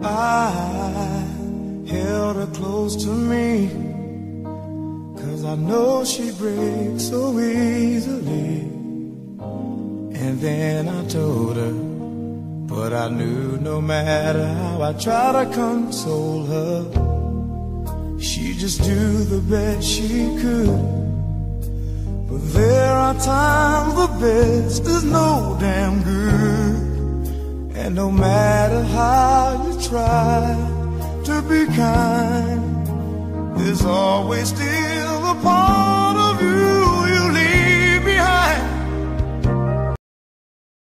I held her close to me, 'cause I know she breaks so easily. And then I told her, but I knew no matter how I tried to console her, she'd just do the best she could. But there are times the best is no damn good. And no matter how you try to be kind, there's always still a part